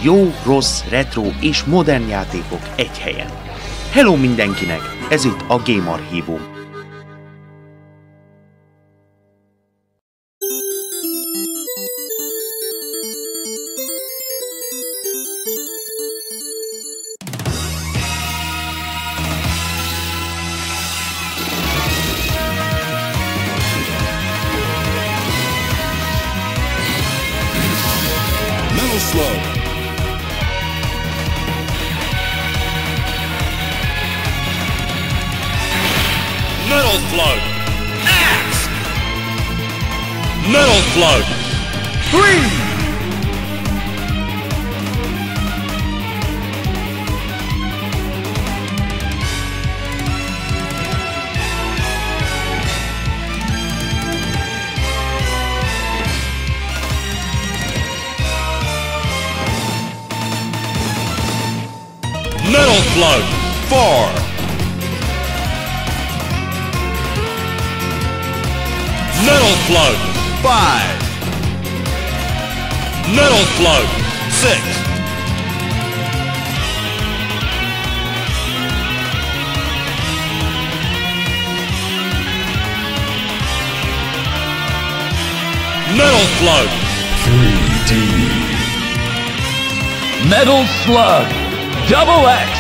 Jó, rossz, retro és modern játékok egy helyen. Hello mindenkinek! Ez itt a Game Archívum. Metal Slug. Metal Slug. Axe. Metal Slug. 3. Metal Slug 4. Metal Slug 5. Metal Slug 6. Metal Slug 3D. Metal Slug Double X.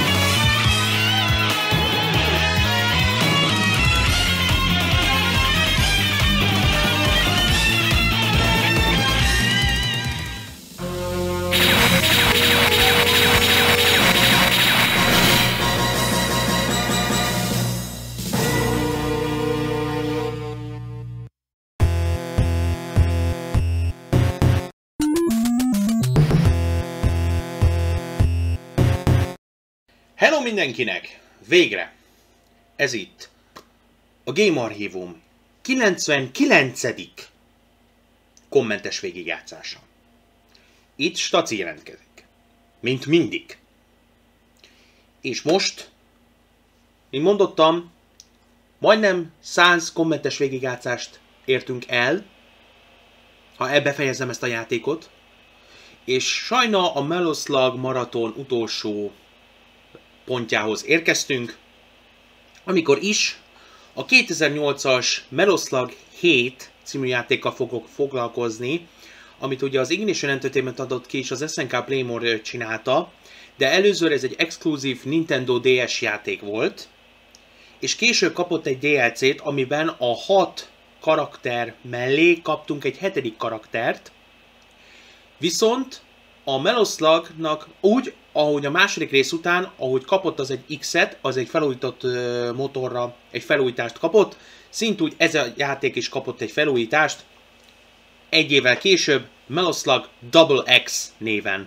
Hello mindenkinek! Végre! Ez itt a Game Archívum 99. kommentes végigjátszása. Itt Staci jelentkezik. Mint mindig. És most, mint mondottam, majdnem 100 kommentes végigjátszást értünk el, ha befejezem ezt a játékot. És sajna a Metal Slug maraton utolsó pontjához érkeztünk, amikor is a 2008-as Metal Slug 7 című játékkal fogok foglalkozni, amit ugye az Ignition Entertainment adott ki, és az SNK Playmore csinálta, de előzőre ez egy exkluzív Nintendo DS játék volt, és később kapott egy DLC-t, amiben a 6 karakter mellé kaptunk egy 7. karaktert, viszont a Metal Slugnak úgy, ahogy a második rész után, ahogy kapott az egy X-et, az egy felújított motorra egy felújítást kapott, szintúgy ez a játék is kapott egy felújítást, egy évvel később Metal Slug Double X néven.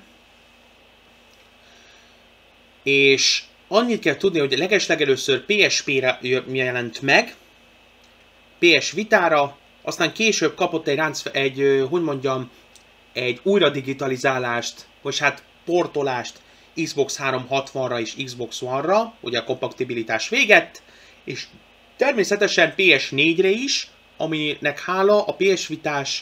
És annyit kell tudni, hogy legeslegelőször PSP-re jelent meg, PS Vitára, aztán később kapott egy újra digitalizálást, vagy hát portolást Xbox 360-ra és Xbox One-ra, ugye a kompatibilitás véget, és természetesen PS4-re is, aminek hála a PS Vitás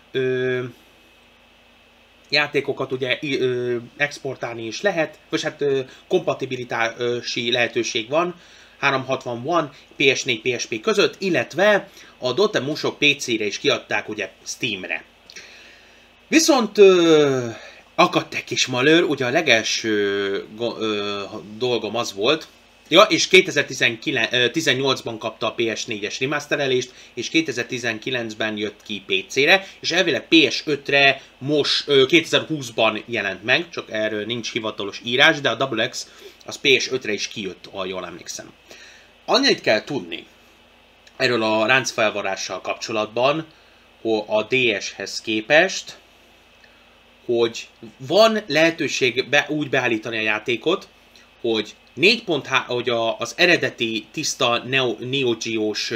játékokat ugye exportálni is lehet, vagy hát kompatibilitási lehetőség van, 360 One, PS4, PSP között, illetve a Dotemusok PC-re is kiadták ugye Steamre. Viszont akadt egy kis malőr, ugye a legelső dolgom az volt, ja, és 2018-ban kapta a PS4-es remasterelést, és 2019-ben jött ki PC-re, és elvileg PS5-re most 2020-ban jelent meg, csak erről nincs hivatalos írás, de a Double X az PS5-re is kijött, ha jól emlékszem. Annyit kell tudni erről a ráncfelvarással kapcsolatban, hogy a DS-hez képest, hogy van lehetőség úgy beállítani a játékot, hogy 4.3, hogy az eredeti tiszta Neo Geo-s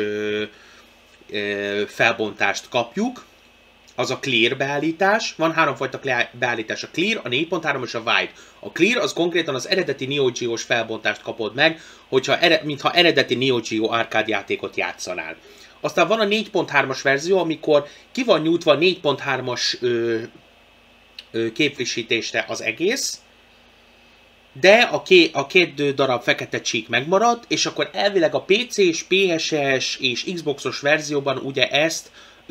felbontást kapjuk, az a Clear beállítás. Van háromfajta beállítás, a Clear, a 4.3 és a Wide. A Clear az konkrétan az eredeti Neo Geo-s felbontást kapod meg, mintha eredeti Neo Geo arcade játékot játszanál. Aztán van a 4.3-as verzió, amikor ki van nyújtva 4.3-as képfrissítésre az egész, de a két darab fekete csík megmaradt, és akkor elvileg a PC-s, PS-es és Xbox-os verzióban ugye ezt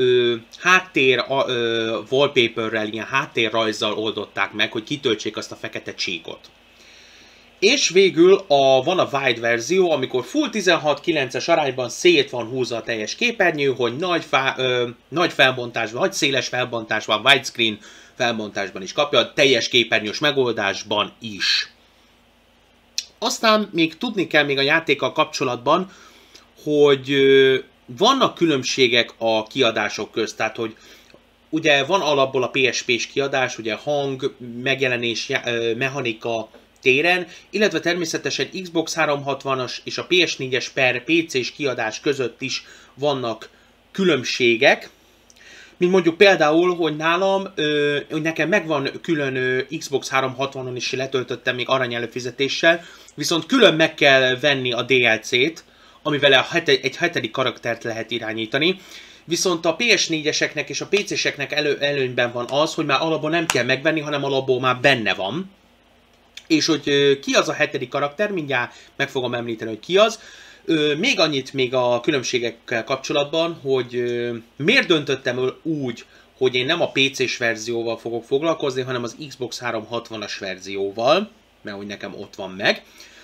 wallpaperrel, ilyen háttérrajzzal oldották meg, hogy kitöltsék azt a fekete csíkot. És végül van a wide verzió, amikor full 16:9-es arányban szét van húzva a teljes képernyő, hogy nagy felbontásban, vagy széles felbontásban, widescreen felbontásban is kapja, teljes képernyős megoldásban is. Aztán még tudni kell még a játékkal kapcsolatban, hogy vannak különbségek a kiadások közt, tehát hogy ugye van alapból a PSP-s kiadás, ugye hang, megjelenés, mechanika téren, illetve természetesen Xbox 360-as és a PS4-es per PC-s kiadás között is vannak különbségek, mint mondjuk például, hogy nálam, hogy nekem megvan külön Xbox 360-on is letöltöttem még arany előfizetéssel, viszont külön meg kell venni a DLC-t, amivel egy hetedik karaktert lehet irányítani. Viszont a PS4-eseknek és a PC-seknek előnyben van az, hogy már alapból nem kell megvenni, hanem alapból már benne van. És hogy ki az a hetedik karakter, mindjárt meg fogom említeni, hogy ki az. Még annyit még a különbségekkel kapcsolatban, hogy miért döntöttem úgy, hogy én nem a PC-s verzióval fogok foglalkozni, hanem az Xbox 360-as verzióval, mert hogy nekem ott van meg.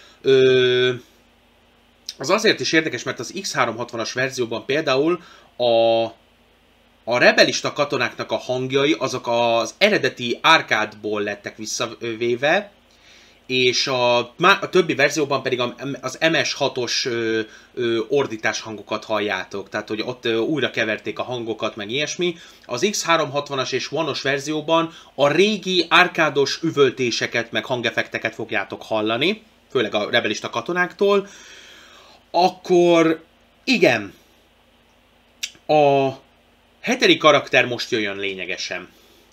Az azért is érdekes, mert az X360-as verzióban például a rebelista katonáknak a hangjai azok az eredeti arcade-ból lettek visszavéve, és a többi verzióban pedig az MS6-os ordítás hangokat halljátok, tehát hogy ott újra keverték a hangokat, meg ilyesmi. Az X360-as és One-os verzióban a régi arkádos üvöltéseket, meg hangeffekteket fogjátok hallani, főleg a rebelista katonáktól. Akkor igen, a hetedik karakter most jöjjön lényegesen.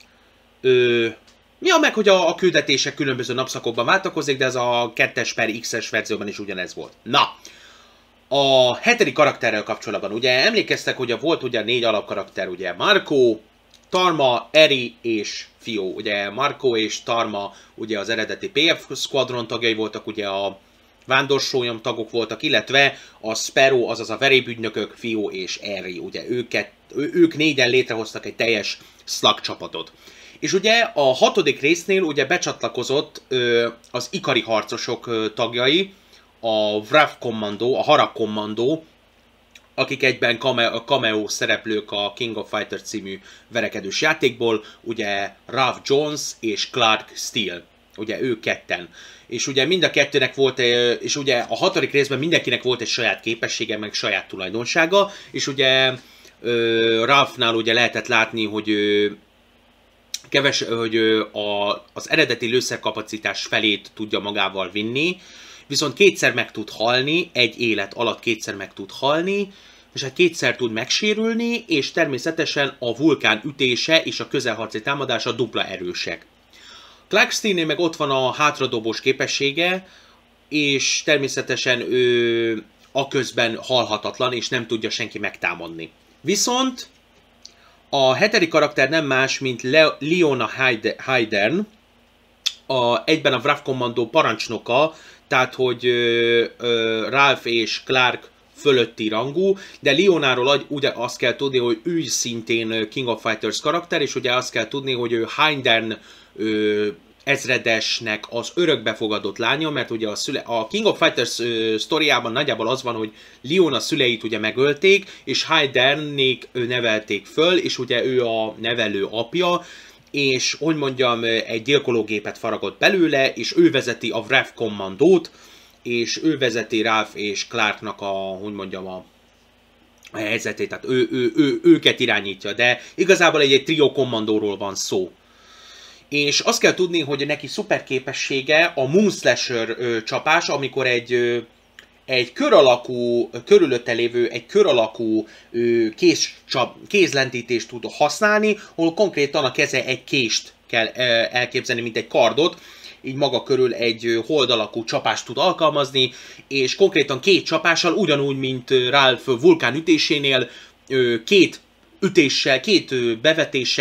Ja, meg hogy a küldetések különböző napszakokban váltakozik, de ez a 2-es per X-es verzióban is ugyanez volt. Na, a hetedik karakterrel kapcsolatban, ugye emlékeztek, hogy volt ugye 4 alapkarakter, ugye Marco, Tarma, Eri és Fio. Ugye Marco és Tarma ugye az eredeti PF Squadron tagjai voltak, ugye a vándorszólyom tagok voltak, illetve a Sparrow, azaz a verébügynökök, Fio és Eri. Ugye ők 4-en létrehoztak egy teljes Slug csapatot. És ugye a 6. résznél ugye becsatlakozott az Ikari harcosok tagjai, a Wrath Commando, a Harag Commando, akik egyben cameo szereplők a King of Fighters című verekedős játékból, ugye Ralph Jones és Clark Steele, ugye ők ketten. És ugye mind a kettőnek volt, és ugye a 6. részben mindenkinek volt egy saját képessége, meg saját tulajdonsága, és ugye Ralphnál ugye lehetett látni, hogy az eredeti lőszerkapacitás felét tudja magával vinni, viszont kétszer meg tud halni, egy élet alatt kétszer meg tud halni, és hát kétszer tud megsérülni, és természetesen a vulkán ütése és a közelharci támadása dupla erősek. Clark Steele-nél meg ott van a hátradobós képessége, és természetesen ő aközben halhatatlan, és nem tudja senki megtámadni. Viszont a hetedik karakter nem más, mint Leona Haydern, egyben a Wrath Commando parancsnoka, tehát hogy Ralph és Clark fölötti rangú, de Leonáról ugye azt kell tudni, hogy ő is szintén King of Fighters karakter, és ugye azt kell tudni, hogy ő Haydern ezredesnek az örökbefogadott lánya, mert ugye a King of Fighters sztoriában nagyjából az van, hogy Leona szüleit ugye megölték, és Haydernék nevelték föl, és ugye ő a nevelő apja, és hogy mondjam, egy gyilkológépet faragott belőle, és ő vezeti a Wrath Commandót, és ő vezeti Ralph és Clarknak hogy mondjam, a helyzetét, tehát őket irányítja, de igazából egy trio kommandóról van szó. És azt kell tudni, hogy neki szuper képessége a Moon Slasher csapás, amikor egy kör alakú, körülötte lévő egy kör alakú kézlentítést tud használni, ahol konkrétan a keze egy kést kell elképzelni, mint egy kardot, így maga körül egy hold alakú csapást tud alkalmazni, és konkrétan 2 csapással, ugyanúgy, mint Ralph vulkán ütésénél, 2 ütéssel, 2 bevetéssel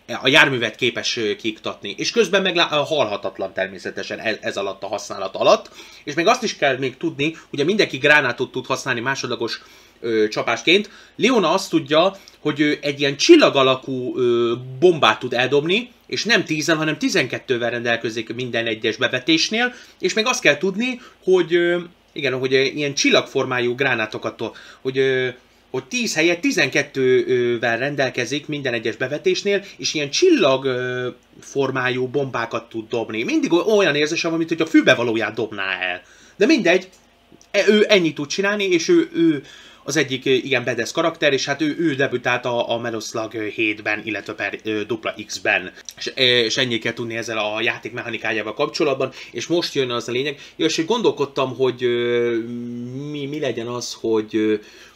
a járművet képes kiiktatni. És közben meg halhatatlan természetesen ez alatt a használat alatt. És még azt is kell még tudni, ugye mindenki gránátot tud használni másodlagos csapásként. Leona azt tudja, hogy ő egy ilyen csillag alakú bombát tud eldobni, és nem 10-el, hanem 12-vel rendelkezik minden egyes bevetésnél, és még azt kell tudni, hogy igen, hogy ilyen csillagformájú gránátokat, hogy 10 helyett 12-vel rendelkezik minden egyes bevetésnél, és ilyen csillagformájú bombákat tud dobni. Mindig olyan érzésem van, mint hogy a fülbevalóját dobná el. De mindegy, ő ennyit tud csinálni, és ő az egyik igen badass karakter, és hát ő debütált a Metal Slug 7-ben, illetve per X-ben. És ennyi kell tudni ezzel a játék mechanikájával kapcsolatban, és most jön az a lényeg. És gondolkodtam, hogy mi legyen az, hogy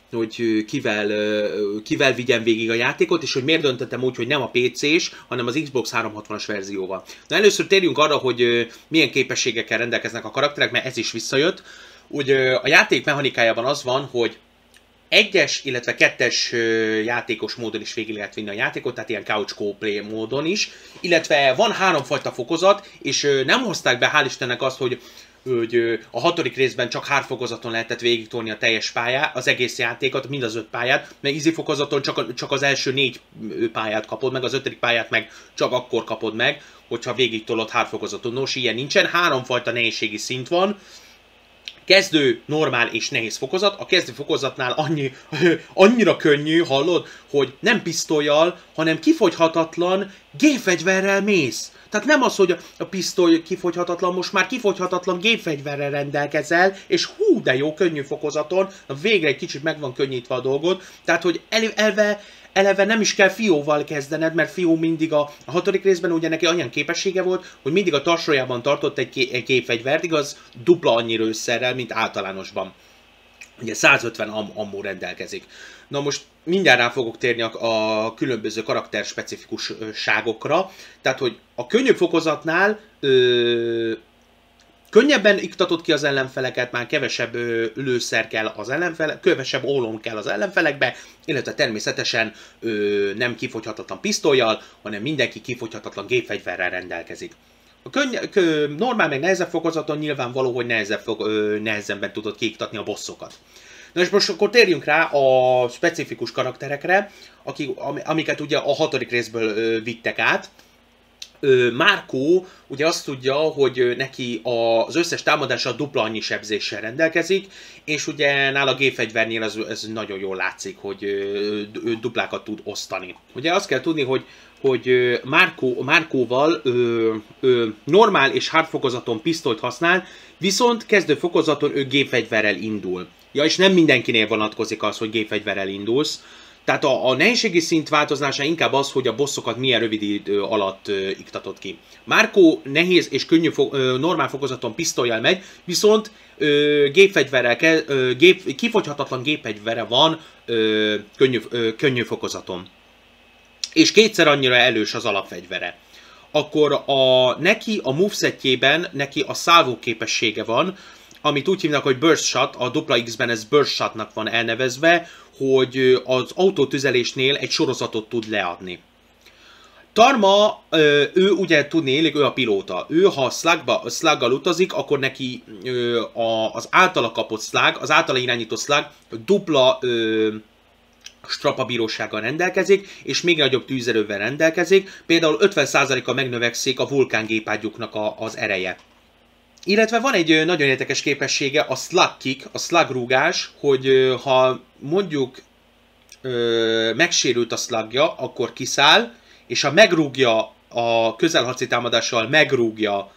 kivel vigyen végig a játékot, és hogy miért döntöttem úgy, hogy nem a PC-s, hanem az Xbox 360-as verzióval. Na először térjünk arra, hogy milyen képességekkel rendelkeznek a karakterek, mert ez is visszajött. Úgy a játék mechanikájában az van, hogy 1-es, illetve 2-es játékos módon is végig lehet vinni a játékot, tehát ilyen couch co-play módon is, illetve van 3 fajta fokozat, és nem hozták be, hál' Istennek azt, hogy a 6. részben csak 3 fokozaton lehetett végigtolni a teljes pályát, az egész játékot, mind az 5 pályát, mert easy fokozaton csak az első 4 pályát kapod meg, az 5. pályát meg csak akkor kapod meg, hogyha végigtolod 3 fokozaton. Nos, ilyen nincsen, 3 fajta nehézségi szint van, kezdő, normál és nehéz fokozat. A kezdő fokozatnál annyira könnyű, hallod, hogy nem pisztollyal, hanem kifogyhatatlan gépfegyverrel mész. Tehát nem az, hogy a pisztoly kifogyhatatlan, most már kifogyhatatlan gépfegyverrel rendelkezel, és hú, de jó, könnyű fokozaton, végre egy kicsit meg van könnyítve a dolgod. Tehát, hogy eleve nem is kell fióval kezdened, mert fió mindig a 6. részben ugye neki olyan képessége volt, hogy mindig a tarsójában tartott egy gépfegyvert, igaz, dupla annyi lőszerrel, mint általánosban. Ugye 150 ammó rendelkezik. Na most mindjárt rá fogok térni a különböző karakterspecifikusságokra. Tehát, hogy a könnyebb fokozatnál könnyebben iktatod ki az ellenfeleket, már kevesebb lőszer kell az ellenfelek, kevesebb ólom kell az ellenfelekbe, illetve természetesen nem kifogyhatatlan pisztollyal, hanem mindenki kifogyhatatlan gépfegyverrel rendelkezik. A normál meg nehezebb fokozaton nyilvánvaló, hogy nehezebben tudod kiiktatni a bosszokat. Na és most akkor térjünk rá a specifikus karakterekre, amiket ugye a 6. részből vittek át. Marco ugye azt tudja, hogy neki az összes támadása dupla annyi sebzéssel rendelkezik, és ugye nála a gépfegyvernél ez nagyon jól látszik, hogy duplákat tud osztani. Ugye azt kell tudni, hogy Markóval normál és hard fokozaton pisztolyt használ, viszont kezdő fokozaton ő gépfegyverrel indul. Ja, és nem mindenkinél vonatkozik az, hogy gépfegyverrel indulsz. Tehát a nehézségi szint változása inkább az, hogy a bosszokat milyen rövid idő alatt iktatod ki. Marco nehéz és könnyű normál fokozaton pisztollyal megy, viszont kifogyhatatlan gépfegyvere van könnyű fokozaton. És 2-szer annyira elős az alapfegyvere. Akkor neki a movesetjében neki a salvo képessége van, amit úgy hívnak, hogy Burst Shot, a X-ben ez Burst Shotnak van elnevezve, hogy az autótüzelésnél egy sorozatot tud leadni. Tarma, ő ugye tudnélik, ő a pilóta. Ő, ha sluggal utazik, akkor neki az általa kapott slug, az általa irányított slug dupla strapabírósággal rendelkezik, és még nagyobb tűzerővel rendelkezik. Például 50%-kal megnövekszik a vulkángépágyuknak az ereje. Illetve van egy nagyon érdekes képessége, a slug kick, a slug rúgás, hogy ha mondjuk megsérült a slugja, akkor kiszáll, és ha megrúgja a közelharci támadással, megrúgja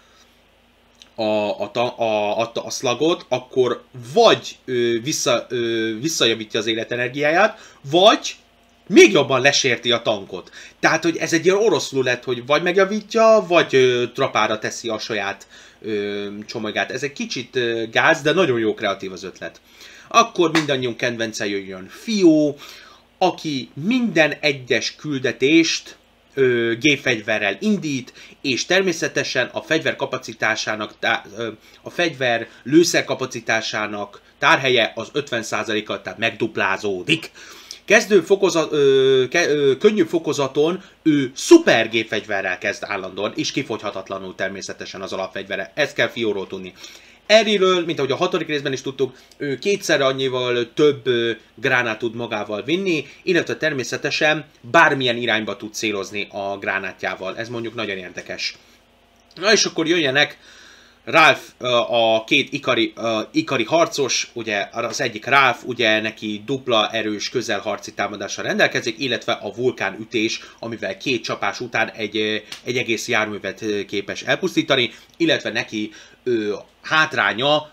a slugot, akkor vagy visszajavítja az életenergiáját, vagy még jobban lesérti a tankot. Tehát, hogy ez egy ilyen oroszlú lett, hogy vagy megjavítja, vagy trapára teszi a saját csomagát. Ez egy kicsit gáz, de nagyon jó kreatív az ötlet. Akkor mindannyiunk kedvence jöjjön Fio, aki minden egyes küldetést gépfegyverrel indít, és természetesen a fegyver kapacitásának, a fegyver lőszer kapacitásának tárhelye az 50%-kal, tehát megduplázódik. könnyű fokozaton ő szupergépfegyverrel kezd állandóan, és kifogyhatatlanul természetesen az alapfegyvere. Ezt kell Fióról tudni. Erről, mint ahogy a 6. részben is tudtuk, ő kétszer annyival több gránát tud magával vinni, illetve természetesen bármilyen irányba tud célozni a gránátjával. Ez mondjuk nagyon érdekes. Na és akkor jöjjenek Ralph, a két ikari harcos, ugye az egyik Ralph, ugye neki dupla erős közelharci támadással rendelkezik, illetve a vulkánütés, amivel 2 csapás után egy egész járművet képes elpusztítani, illetve neki hátránya,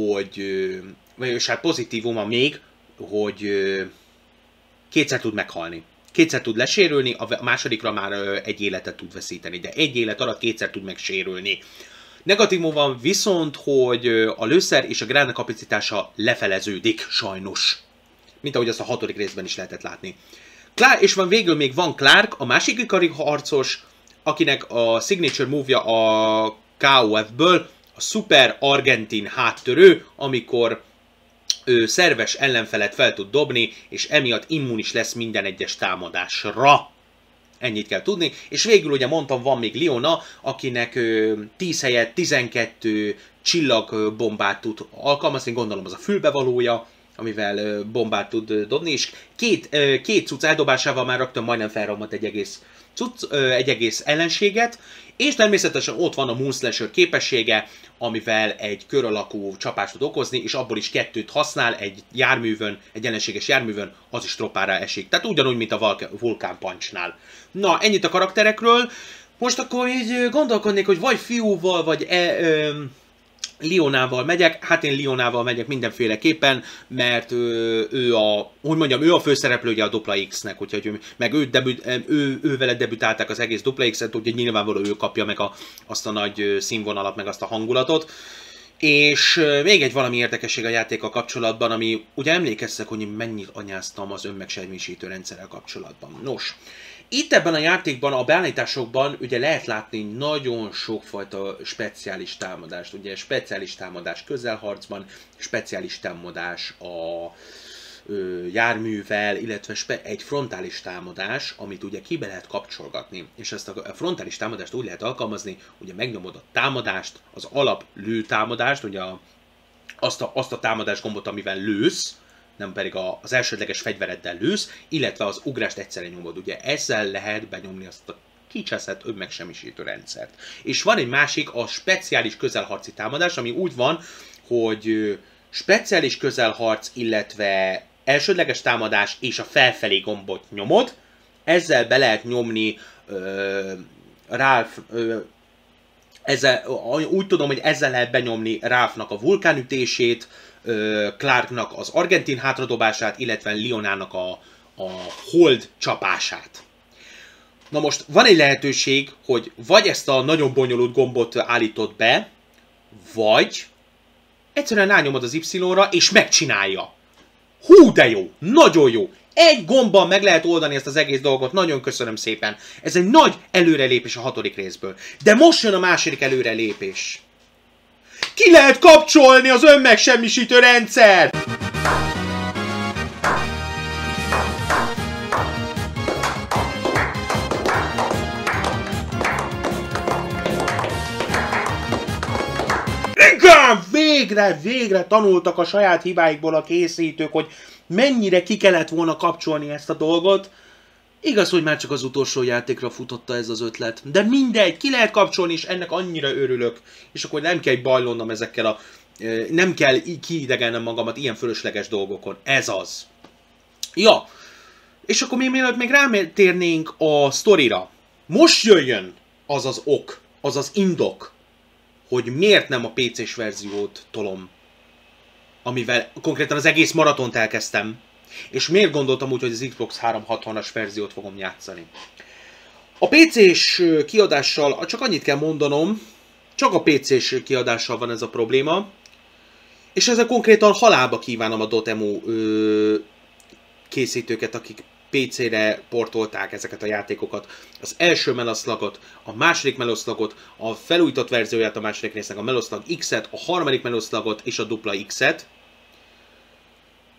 vagyis hát pozitívuma még, hogy kétszer tud meghalni. Kétszer tud lesérülni, a másodikra már egy életet tud veszíteni, de egy élet alatt kétszer tud megsérülni. Negatívum van viszont, hogy a lőszer és a grána kapacitása lefeleződik, sajnos. Mint ahogy azt a 6. részben is lehetett látni. És végül még van Clark, a másik ikari harcos, akinek a signature move-ja a KOF-ből a Super Argentin háttörő, amikor ő szerves ellenfelet fel tud dobni, és emiatt immunis lesz minden egyes támadásra. Ennyit kell tudni. És végül ugye mondtam, van még Leona, akinek 10 helyett 12 csillagbombát tud alkalmazni, gondolom az a fülbevalója, amivel bombát tud dobni, és két cucc eldobásával már rögtön majdnem felromlott egy egész ellenséget, és természetesen ott van a Moonslasher képessége, amivel egy kör alakú csapást tud okozni, és abból is 2 használ egy járművön, egy ellenséges járművön, az is tropára esik. Tehát ugyanúgy, mint a Vulkán Punchnál. Na, ennyit a karakterekről. Most akkor így gondolkodnék, hogy vagy Fiúval, vagy Leonával megyek. Hát én Leonával megyek mindenféleképpen, mert ő a főszereplője a Dupla X-nek, úgyhogy meg ő vele debütálták az egész Dupla X-et, úgyhogy nyilvánvalóan ő kapja meg azt a nagy színvonalat, meg azt a hangulatot. És még egy valami érdekesség a játékkal kapcsolatban, ami ugye emlékeztek, hogy mennyit anyáztam az önmegsemmisítő rendszerrel kapcsolatban. Nos, itt ebben a játékban, a beállításokban ugye lehet látni nagyon sokfajta speciális támadást. Ugye speciális támadás közelharcban, speciális támadás a járművel, illetve egy frontális támadás, amit ugye kibe lehet kapcsolgatni. És ezt a frontális támadást úgy lehet alkalmazni, ugye megnyomod a támadást, az alap lőtámadást, ugye azt a támadás gombot, amivel lősz, nem pedig az elsődleges fegyvereddel lősz, illetve az ugrást egyszerre nyomod. Ugye ezzel lehet benyomni azt a kicseszett önmegsemmisítő rendszert. És van egy másik, a speciális közelharci támadás, ami úgy van, hogy speciális közelharc, illetve elsődleges támadás és a felfelé gombot nyomod. Ezzel be lehet nyomni Ralph, úgy tudom, hogy ezzel lehet benyomni Ralphnak a vulkánütését, Clarknak az argentin hátradobását, illetve Leonának a hold csapását. Na most van egy lehetőség, hogy vagy ezt a nagyon bonyolult gombot állítod be, vagy egyszerűen rányomod az Y-ra, és megcsinálja. Hú, de jó! Nagyon jó! Egy gombbal meg lehet oldani ezt az egész dolgot, nagyon köszönöm szépen. Ez egy nagy előrelépés a 6. részből. De most jön a második előrelépés. Ki lehet kapcsolni az önmegsemmisítő rendszert! Igen! Végre tanultak a saját hibáikból a készítők, hogy mennyire ki kellett volna kapcsolni ezt a dolgot. Igaz, hogy már csak az utolsó játékra futotta ez az ötlet. De mindegy, ki lehet kapcsolni, és ennek annyira örülök. És akkor nem kell bajlonnom ezekkel nem kell kiidegelnem magamat ilyen fölösleges dolgokon. Ez az. Ja. És akkor mielőtt még rátérnénk a sztorira. Most jöjjön az az ok, az az indok, hogy miért nem a PC-s verziót tolom. Amivel konkrétan az egész maratont elkezdtem. És miért gondoltam úgy, hogy az Xbox 360-as verziót fogom játszani. A PC-s kiadással csak annyit kell mondanom, csak a PC-s kiadással van ez a probléma. És ezzel konkrétan halálba kívánom a Dotemu készítőket, akik PC-re portolták ezeket a játékokat. Az első Meloslagot, a második Meloslagot, a felújított verzióját a második résznek, a Meloslag X-et, a harmadik Meloslagot és a Dupla X-et.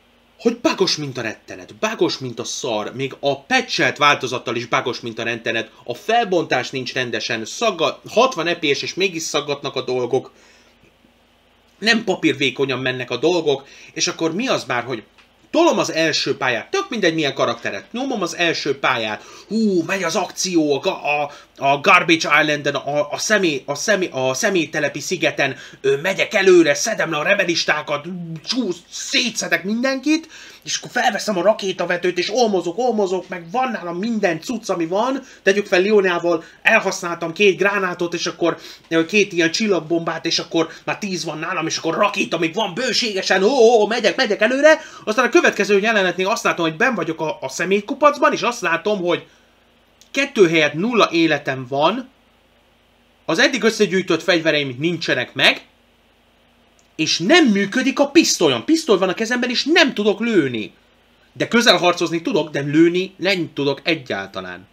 hogy bugos, mint a rettenet, bugos, mint a szar, még a patchelt változattal is bugos, mint a rettenet, a felbontás nincs rendesen, 60 FPS és mégis szaggatnak a dolgok, nem papírvékonyan mennek a dolgok, és akkor mi az már, hogy tolom az első pályát, tök mindegy milyen karakteret, nyomom az első pályát, megy az akció a Garbage Islanden, a személytelepi szigeten, megyek előre, szedem le a rebelistákat, szétszedek mindenkit, és akkor felveszem a rakétavetőt, és olmozok, meg van nálam minden cucc, ami van, tegyük fel Lionával, elhasználtam 2 gránátot, és akkor 2 ilyen csillagbombát, és akkor már 10 van nálam, és akkor rakéta még van bőségesen, megyek előre, aztán a következő jelenetnél azt látom, hogy benn vagyok a személykupacban, és azt látom, hogy 2 helyett 0 életem van, az eddig összegyűjtött fegyvereim nincsenek meg, és nem működik a pisztolyom. Pisztoly van a kezemben, és nem tudok lőni. De közelharcozni tudok, de lőni nem tudok egyáltalán.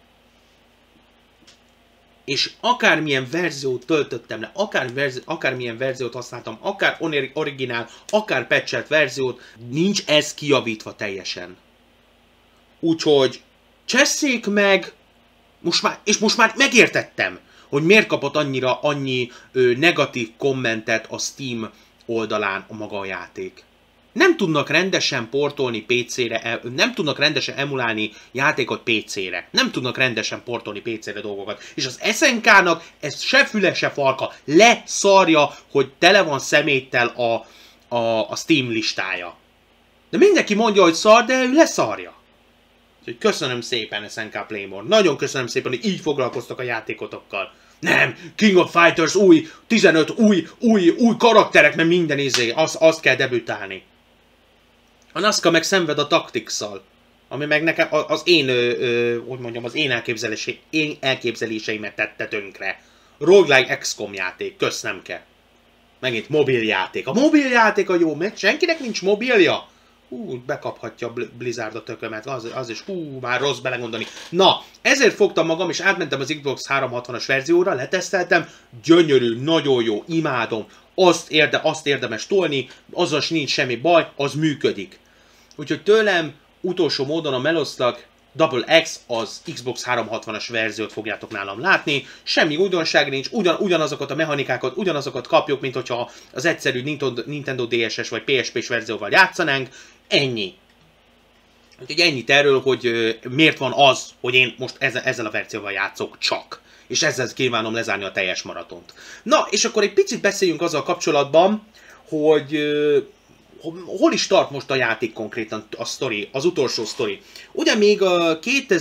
És akármilyen verziót töltöttem le, akármilyen verziót használtam, akár originál, akár patchelt verziót, nincs ez kijavítva teljesen. Úgyhogy csesszék meg, most már megértettem, hogy miért kapott annyi negatív kommentet a Steam oldalán a maga a játék. Nem tudnak rendesen portolni PC-re, nem tudnak rendesen emulálni játékot PC-re. Nem tudnak rendesen portolni PC-re dolgokat. És az SNK-nak ez se füle, se farka leszarja, hogy tele van szeméttel a Steam listája. De mindenki mondja, hogy szar, de ő leszarja. Úgyhogy köszönöm szépen, SNK Playmore. Nagyon köszönöm szépen, hogy így foglalkoztak a játékotokkal. Nem, King of Fighters új, 15 új karakterek, mert minden azt kell debütálni. A Nazca meg szenved a Tactics-szal, ami meg nekem az én elképzeléseimet tette tönkre. Roguelike XCOM játék, nem kell. Megint mobiljáték. A mobiljáték a jó, mert senkinek nincs mobilja. Bekaphatja Blizzard a tökömet, az is, már rossz belegondolni. Na, ezért fogtam magam, és átmentem az Xbox 360-as verzióra, leteszteltem, gyönyörű, nagyon jó, imádom, azt érdemes tolni, azzal nincs semmi baj, az működik. Úgyhogy tőlem utolsó módon a Meloslag Double X, az Xbox 360-as verziót fogjátok nálam látni, semmi újdonság nincs, ugyanazokat a mechanikákat, ugyanazokat kapjuk, mint hogyha az egyszerű Nintendo DSS vagy PSP-s verzióval játszanánk, ennyi. Úgyhogy ennyit erről, hogy miért van az, hogy én most ezzel a verzióval játszok csak. És ezzel kívánom lezárni a teljes maratont. Na, és akkor egy picit beszéljünk azzal kapcsolatban, hogy hol is tart most a játék konkrétan, a sztori, az utolsó sztori. Ugye még a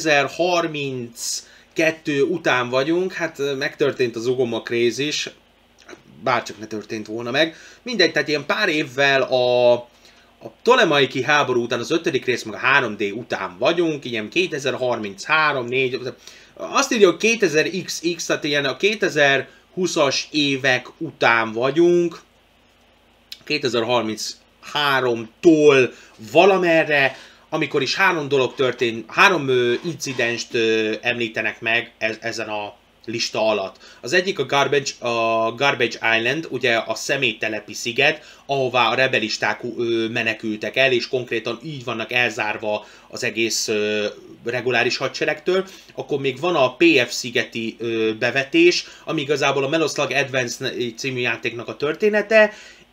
2032 után vagyunk, hát megtörtént az Ugoma krízis, bárcsak ne történt volna meg. Mindegy, tehát ilyen pár évvel a Ptolemaiki háború után, az 5. rész meg a 3D után vagyunk, ilyen 2033, 4, azt írja, hogy 2000XX, tehát ilyen a 2020-as évek után vagyunk, 2033-tól valamerre, amikor is 3 dolog történt, 3 incidenst említenek meg ezen a lista alatt. Az egyik a Garbage Island, ugye a személytelepi sziget, ahová a rebelisták menekültek el, és konkrétan így vannak elzárva az egész reguláris hadseregtől. Akkor még van a PF szigeti bevetés, ami igazából a Meloslag Advance című játéknak a története,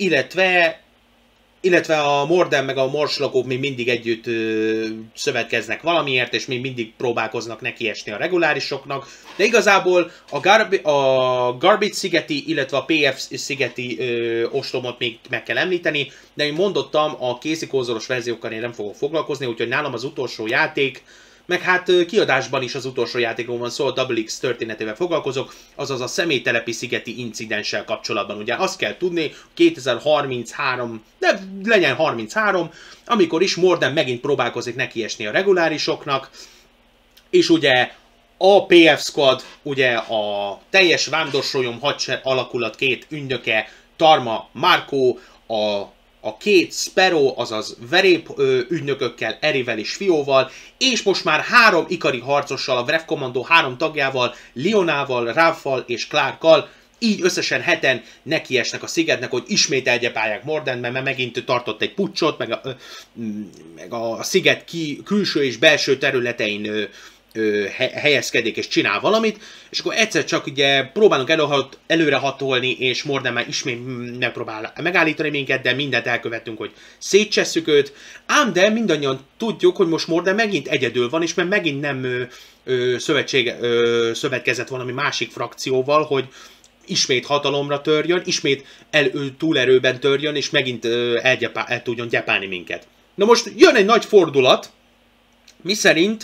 illetve a Morden meg a morslakók még mindig együtt szövetkeznek valamiért, és még mindig próbálkoznak nekiesni a regulárisoknak. De igazából a Garbage szigeti, illetve a PF szigeti ostromot még meg kell említeni, de én mondottam, a kézikonzolos verziókkal én nem fogok foglalkozni, úgyhogy nálam az utolsó játék, meg hát kiadásban is az utolsó játékról van szó, a Double X történetével foglalkozok, azaz a személytelepi szigeti incidenssel kapcsolatban. Ugye azt kell tudni, 2033, de legyen 33, amikor is Morden megint próbálkozik nekiesni a regulárisoknak, és ugye a PF Squad, ugye a teljes vándorsolyom hadsereg alakulat 2 ügynöke, Tarma, Marco, a 2 Sparrow, azaz verép ügynökökkel, Erivel és Fióval, és most már 3 ikari harcossal, a Wrath Commando 3 tagjával, Lionával, Ralph-val és Clarkkal így összesen 7-en nekiesnek a szigetnek, hogy ismét elgyepálják Mordent, mert megint tartott egy puccsot, meg a sziget külső és belső területein helyezkedik és csinál valamit, és akkor egyszer csak ugye próbálunk előrehatolni, és Morden már ismét megpróbál megállítani minket, de mindent elkövettünk, hogy szétcsesszük őt, ám de mindannyian tudjuk, hogy most Morden megint egyedül van, és mert megint nem szövetkezett valami másik frakcióval, hogy ismét hatalomra törjön, ismét túlerőben törjön, és megint el tudjon gyepálni minket. Na most jön egy nagy fordulat, miszerint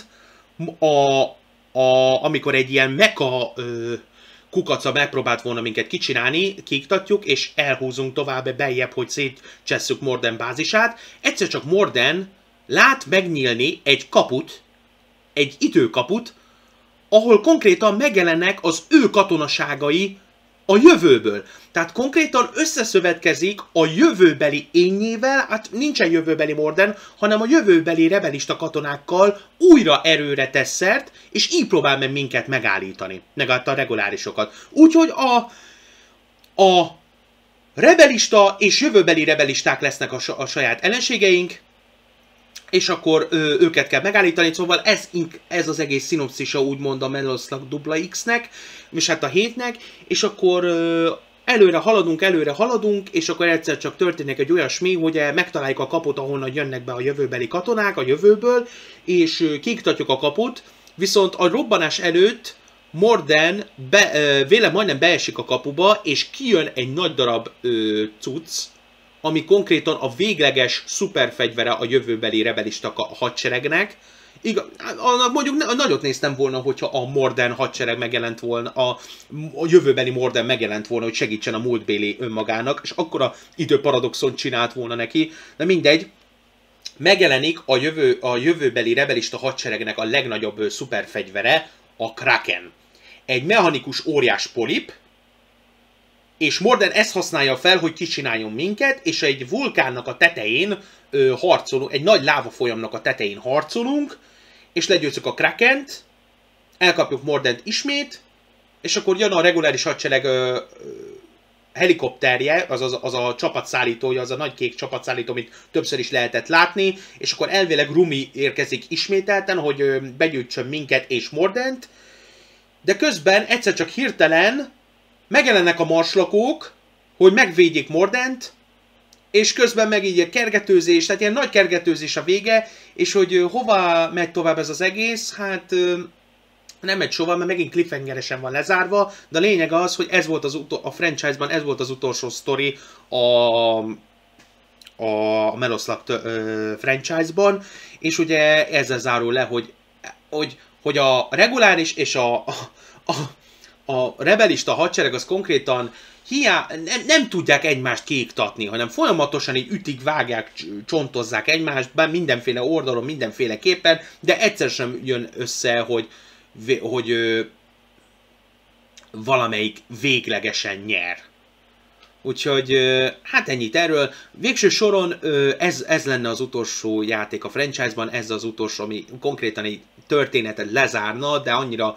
amikor egy ilyen mecha kukaca megpróbált volna minket kicsinálni, kiiktatjuk, és elhúzunk tovább beljebb, hogy szétcsesszük Morden bázisát, egyszer csak Morden lát megnyílni egy kaput, egy időkaput, ahol konkrétan megjelennek az ő katonaságai a jövőből. Tehát konkrétan összeszövetkezik a jövőbeli énnyével, hát nincsen jövőbeli Morden, hanem a jövőbeli rebelista katonákkal újra erőre tesz szert, és így próbál meg minket megállítani, meg a regulárisokat. Úgyhogy a rebelista és jövőbeli rebelisták lesznek a saját ellenségeink, és akkor őket kell megállítani, szóval ez az egész szinopszisa úgymond a Metal Slug XX-nek, és hát a hétnek, és akkor előre haladunk, és akkor egyszer csak történik egy olyasmi, hogy megtaláljuk a kaput, ahonnan jönnek be a jövőbeli katonák a jövőből, és kiiktatjuk a kaput, viszont a robbanás előtt Morden majdnem beesik a kapuba, és kijön egy nagy darab cucc, ami konkrétan a végleges szuperfegyvere a jövőbeli rebelista hadseregnek. Mondjuk nagyot néztem volna, hogyha a Morden hadsereg megjelent volna, a jövőbeli Morden megjelent volna, hogy segítsen a múltbéli önmagának, és akkora időparadoxon csinált volna neki, de mindegy. Megjelenik a jövőbeli rebelista hadseregnek a legnagyobb szuperfegyvere, a Kraken. Egy mechanikus óriás polip, és Morden ezt használja fel, hogy kicsináljon minket, és egy vulkánnak a tetején harcolunk, egy nagy lávafolyamnak a tetején harcolunk, és legyőzzük a Krakent, elkapjuk Mordent ismét, és akkor jön a reguláris hadsereg helikopterje, az a csapatszállítója, az a nagy kék csapatszállító, amit többször is lehetett látni, és akkor elvileg Rumi érkezik ismételten, hogy begyűjtsön minket és Mordent, de közben egyszer csak hirtelen megjelennek a marslakók, hogy megvédjék Mordent, és közben meg így a kergetőzés, tehát ilyen nagy kergetőzés a vége, és hogy hova megy tovább ez az egész, hát nem megy sova, mert megint cliffhangeresen van lezárva, de a lényeg az, hogy ez volt a franchise-ban, ez volt az utolsó sztori a Metal Slug franchise-ban, és ugye ezzel zárul le, hogy a reguláris és a rebelista hadsereg az konkrétan nem tudják egymást kiiktatni, hanem folyamatosan így ütik, vágják, csontozzák egymást, bár mindenféle oldalon, mindenféleképpen, de egyszer sem jön össze, hogy valamelyik véglegesen nyer. Úgyhogy hát ennyit erről. Végső soron ez lenne az utolsó játék a franchise-ban, ez az utolsó, ami konkrétan egy történetet lezárna, de annyira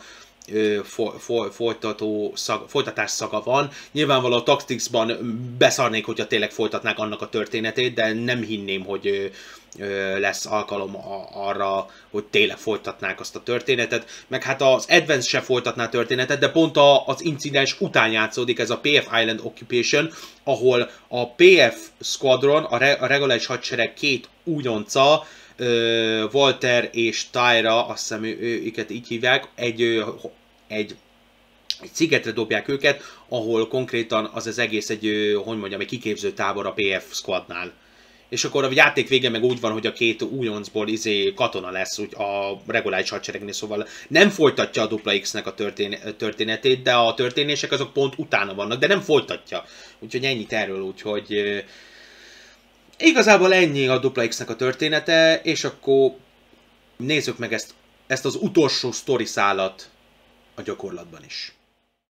folytatás szaga van. Nyilvánvalóan a Tactics-ban beszarnék, hogyha tényleg folytatnák annak a történetét, de nem hinném, hogy lesz alkalom arra, hogy tényleg folytatnák azt a történetet. Meg hát az Advance se folytatná a történetet, de pont az incidens után játszódik ez a PF Island Occupation, ahol a PF Squadron, a reguláris hadsereg két újonca, Walter és Tyra, azt hiszem őket így hívják, egy szigetre dobják őket, ahol konkrétan az egész egy kiképző tábor a PF Squadnál. És akkor a játék vége meg úgy van, hogy a két újoncból katona lesz úgy a reguláris hadseregnél, szóval nem folytatja a Dupla X-nek a történetét, de a történések azok pont utána vannak, de nem folytatja. Úgyhogy ennyit erről, úgyhogy igazából ennyi a Dupla X-nek a története, és akkor nézzük meg ezt az utolsó sztori szálat a gyakorlatban is.